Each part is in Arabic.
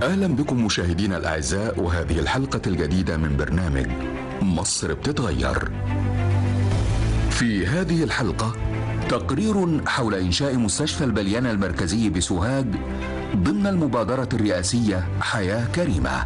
أهلا بكم مشاهدينا الأعزاء، وهذه الحلقة الجديدة من برنامج مصر بتتغير. في هذه الحلقة تقرير حول إنشاء مستشفى البليانة المركزي بسوهاج ضمن المبادرة الرئاسية حياة كريمة.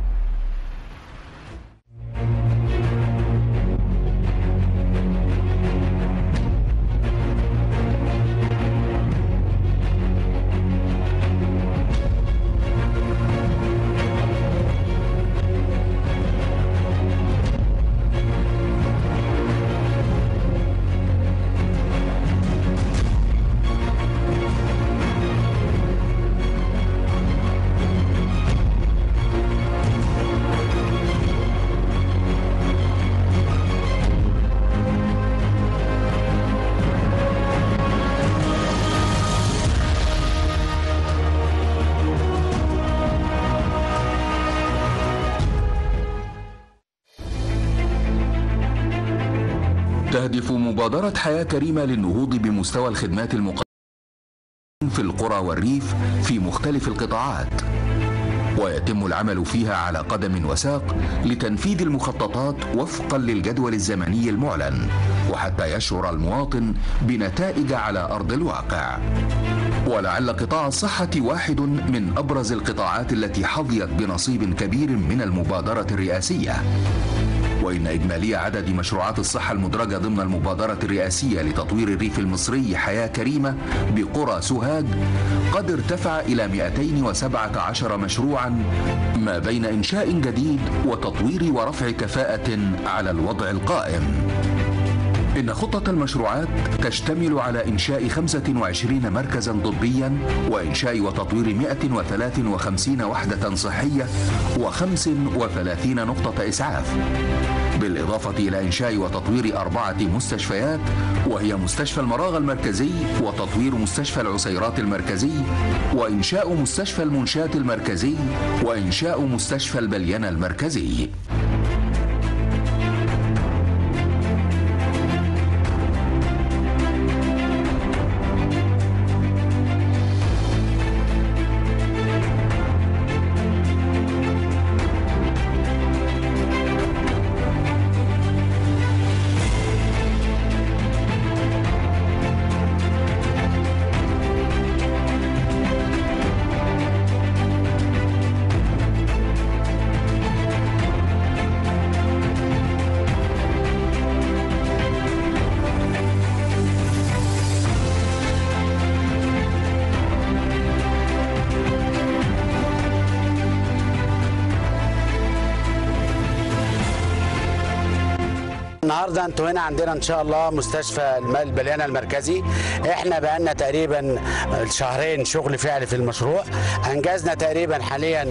تهدف مبادرة حياة كريمة للنهوض بمستوى الخدمات المقدمة في القرى والريف في مختلف القطاعات، ويتم العمل فيها على قدم وساق لتنفيذ المخططات وفقا للجدول الزمني المعلن، وحتى يشعر المواطن بنتائج على أرض الواقع. ولعل قطاع الصحة واحد من أبرز القطاعات التي حظيت بنصيب كبير من المبادرة الرئاسية، وإن إجمالي عدد مشروعات الصحة المدرجة ضمن المبادرة الرئاسية لتطوير الريف المصري حياة كريمة بقرى سوهاج قد ارتفع إلى 217 مشروعا، ما بين إنشاء جديد وتطوير ورفع كفاءة على الوضع القائم. إن خطة المشروعات تشتمل على إنشاء 25 مركزا طبيا، وإنشاء وتطوير 153 وحدة صحية و35 نقطة إسعاف، بالإضافة إلى إنشاء وتطوير 4 مستشفيات، وهي مستشفى المراغ المركزي، وتطوير مستشفى العسيرات المركزي، وإنشاء مستشفى المنشات المركزي، وإنشاء مستشفى البليانة المركزي. النهارده انتوا هنا عندنا ان شاء الله مستشفى البليانة المركزي. احنا بقالنا تقريبا شهرين شغل فعلي في المشروع، انجزنا تقريبا حاليا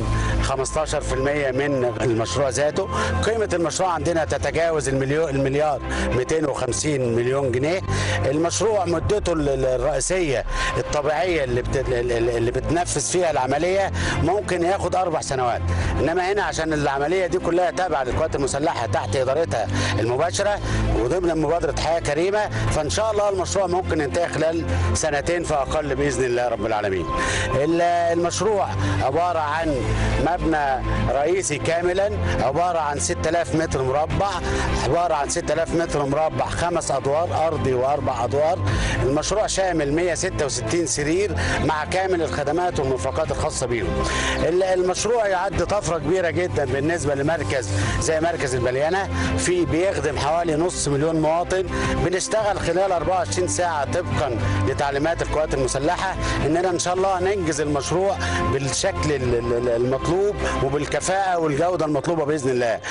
15% من المشروع ذاته. قيمة المشروع عندنا تتجاوز المليار 250 مليون جنيه. المشروع مدته الرئيسية الطبيعية اللي بتنفذ فيها العملية ممكن ياخد 4 سنوات، انما هنا عشان العملية دي كلها تابعة للقوات المسلحة تحت ادارتها المباشرة وضمن مبادرة حياة كريمة، فان شاء الله المشروع ممكن ينتهي خلال 2 فاقل باذن الله رب العالمين. المشروع عبارة عن مبنى رئيسي كاملا، عبارة عن 6000 متر مربع، عبارة عن 6000 متر مربع 5 ادوار ارضي و4 ادوار. المشروع شامل 166 سرير مع كامل الخدمات والمرافقات الخاصة بيهم. المشروع يعد طفرة كبيرة جدا بالنسبة لمركز زي مركز البليانة، بيخدم حوالي نص مليون مواطن. بنشتغل خلال 24 ساعة طبقا لتعليمات القوات المسلحة اننا ان شاء الله ننجز المشروع بالشكل المطلوب وبالكفاءة والجودة المطلوبة بإذن الله.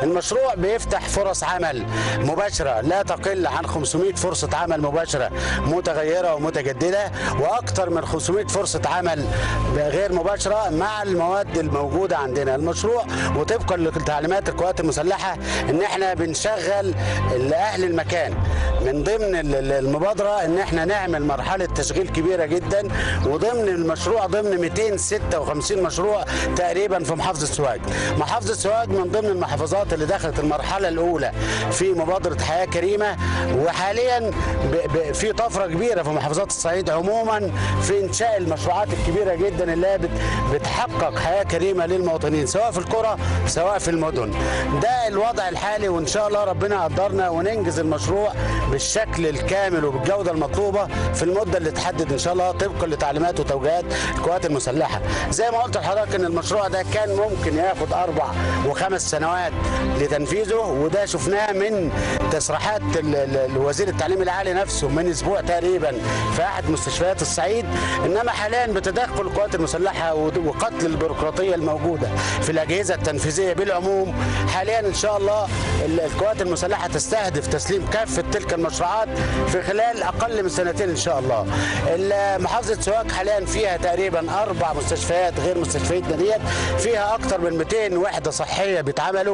المشروع بيفتح فرص عمل مباشرة لا تقل عن 500 فرصة عمل مباشرة متغيرة ومتجددة، وأكثر من 500 فرصة عمل غير مباشرة مع المواد الموجودة عندنا. المشروع وطبقا لتعليمات القوات المسلحة إن احنا بنشغل أهل المكان. من ضمن المبادرة إن احنا نعمل مرحلة تشغيل كبيرة جدا، وضمن المشروع ضمن 256 مشروع تقريبا في محافظة سوهاج. محافظة سوهاج من ضمن المحافظات اللي دخلت المرحلة الأولى في مبادرة حياة كريمة، وحاليا في طفرة كبيرة في محافظات الصعيد عموما في إنشاء المشروعات الكبيرة جدا اللي بتحقق حياة كريمة للمواطنين سواء في القرى سواء في المدن. ده الوضع الحالي، وإن شاء الله ربنا قدرنا وننجز المشروع بالشكل الكامل وبالجودة المطلوبة في المدة اللي تحدد إن شاء الله طبقا لتعليمات وتوجيهات القوات المسلحة. زي ما قلت لحضرتك إن المشروع ده كان ممكن ياخد 4 و5 سنوات لتنفيذه، وده شفناه من تصريحات وزير التعليم العالي نفسه من أسبوع تقريبا في أحد مستشفيات الصعيد. إنما حاليا بتدخل القوات المسلحة وقتل البيروقراطية الموجودة في الأجهزة التنفيذية بالعموم، حاليا إن شاء الله القوات المسلحة تستهدف تسليم كافة تلك المشروعات في خلال أقل من سنتين إن شاء الله. محافظة سوهاج حاليا فيها تقريبا 4 مستشفيات غير مستشفياتنا ديت، فيها أكثر من 200 وحدة صحية بيتعملوا.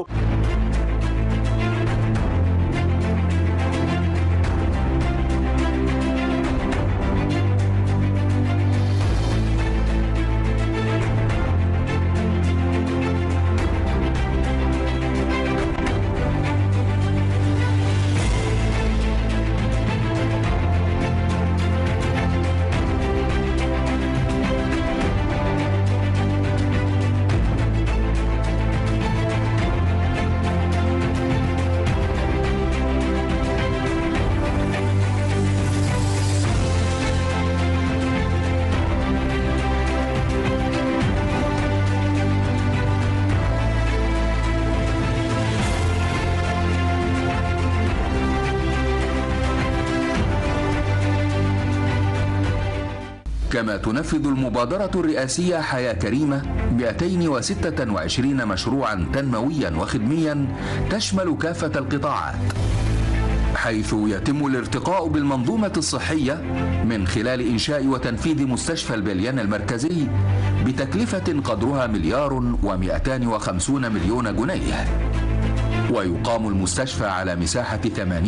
كما تنفذ المبادرة الرئاسية حياة كريمة 226 مشروعا تنمويا وخدميا تشمل كافة القطاعات، حيث يتم الارتقاء بالمنظومة الصحية من خلال إنشاء وتنفيذ مستشفى البليان المركزي بتكلفة قدرها 1,250 مليون جنيه، ويقام المستشفى على مساحة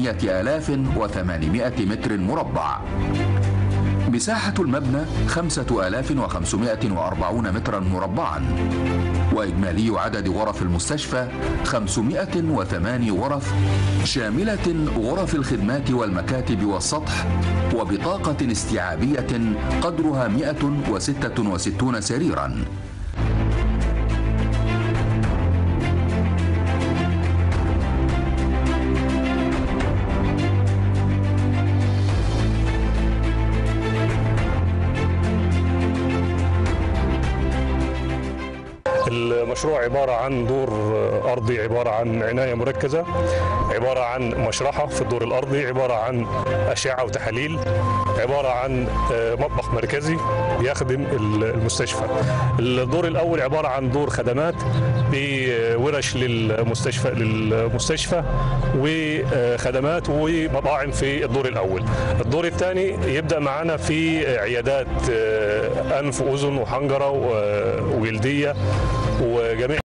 8800 متر مربع. مساحة المبنى 5540 مترا مربعا، وإجمالي عدد غرف المستشفى 508 غرف شاملة غرف الخدمات والمكاتب والسطح، وبطاقة استيعابية قدرها 166 سريرا. المشروع عبارة عن دور أرضي، عبارة عن عناية مركزة، عبارة عن مشرحة في الدور الأرضي، عبارة عن أشعة وتحاليل، عبارة عن مطبخ مركزي يخدم المستشفى. الدور الأول عبارة عن دور خدمات بورش للمستشفى وخدمات ومطاعم في الدور الأول. الدور الثاني يبدأ معنا في عيادات أنف وأذن وحنجرة وجلدية وجميع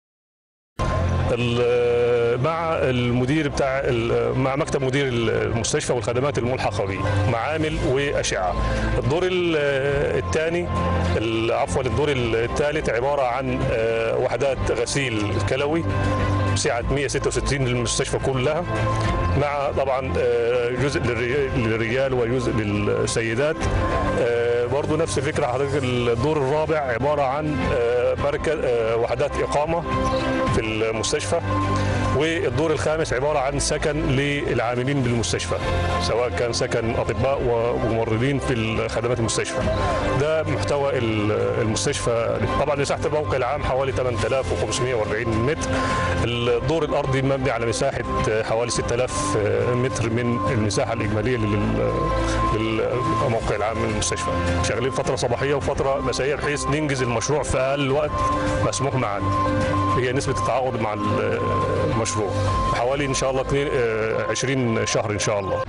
مع المدير مع مكتب مدير المستشفى والخدمات الملحقه به، معامل واشعه. الدور الثاني الدور الثالث عباره عن وحدات غسيل كلوي بسعه 166 للمستشفى كلها، مع طبعا جزء للرجال وجزء للسيدات. برضو نفس الفكره حضرتك. الدور الرابع عباره عن مركز وحدات اقامه في المستشفى، والدور الخامس عباره عن سكن للعاملين بالمستشفى، سواء كان سكن اطباء وممرضين في خدمات المستشفى. ده محتوى المستشفى. طبعا مساحه الموقع العام حوالي 8540 متر. الدور الارضي مبني على مساحه حوالي 6000 متر من المساحه الاجماليه للموقع العام من المستشفى. شغالين فتره صباحيه وفتره مسائيه بحيث ننجز المشروع في اقل وقت مسموح معانا. هي نسبه التعاقد مع المشروع حوالي ان شاء الله 20 شهر ان شاء الله.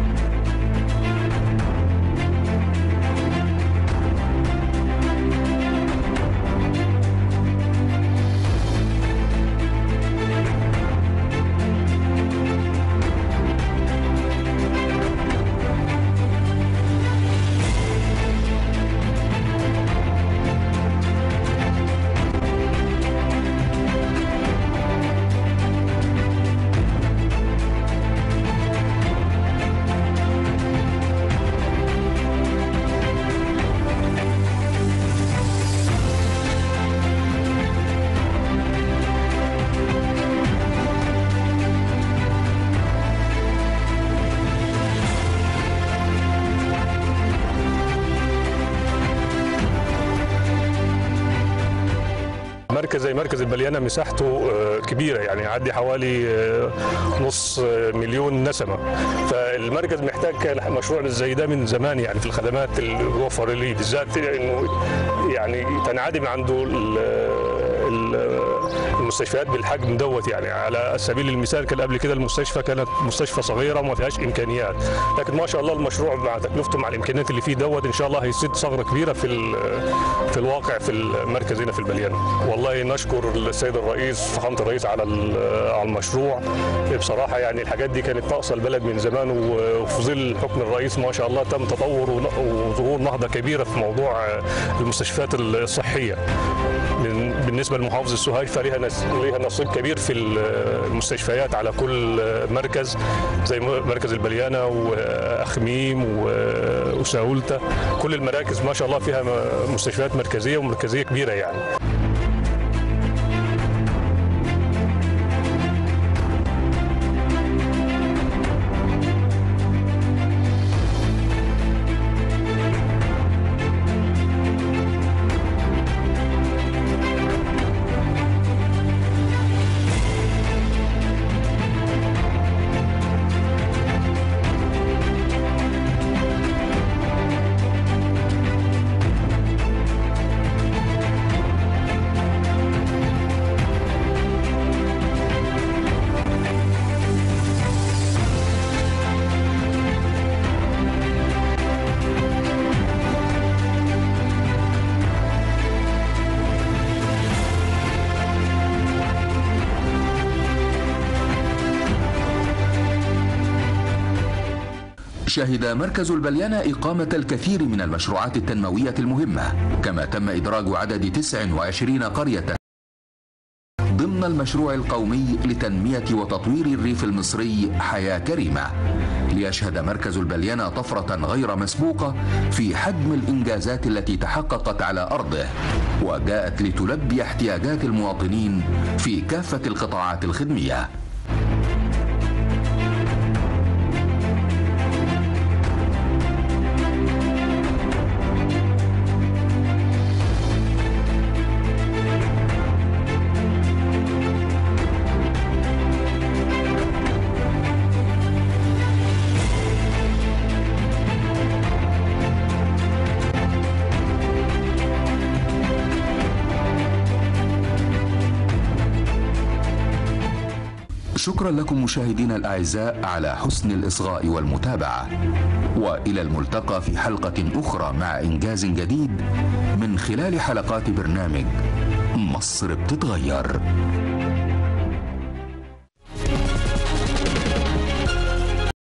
مركز زي مركز البليانه مساحته كبيره، يعني يعدي حوالي نص مليون نسمه، فالمركز محتاج مشروع زي ده من زمان، يعني في الخدمات اللي وفر ليه بالذات انه يعني تنعدم عنده المستشفيات بالحجم دوت. يعني على سبيل المثال كان قبل كده المستشفى كانت مستشفى صغيره وما فيهاش امكانيات، لكن ما شاء الله المشروع مع تكلفته مع الامكانيات اللي فيه دوت ان شاء الله هيسد ثغره كبيره في الواقع في المركز هنا في البليانه. والله نشكر السيد الرئيس فخامه الرئيس على المشروع. بصراحه يعني الحاجات دي كانت ناقصه البلد من زمان، وفي ظل حكم الرئيس ما شاء الله تم تطور وظهور نهضه كبيره في موضوع المستشفيات الصحيه. بالنسبه لمحافظه سوهاج فليها نصيب كبير في المستشفيات على كل مركز، زي مركز البليانه واخميم وساولته. كل المراكز ما شاء الله فيها مستشفيات مركزيه ومركزيه كبيره يعني. شهد مركز البليانة إقامة الكثير من المشروعات التنموية المهمة، كما تم إدراج عدد 29 قرية ضمن المشروع القومي لتنمية وتطوير الريف المصري حياة كريمة، ليشهد مركز البليانة طفرة غير مسبوقة في حجم الإنجازات التي تحققت على أرضه، وجاءت لتلبي احتياجات المواطنين في كافة القطاعات الخدمية. شكرا لكم مشاهدينا الأعزاء على حسن الإصغاء والمتابعة، وإلى الملتقى في حلقة أخرى مع إنجاز جديد من خلال حلقات برنامج مصر بتتغير.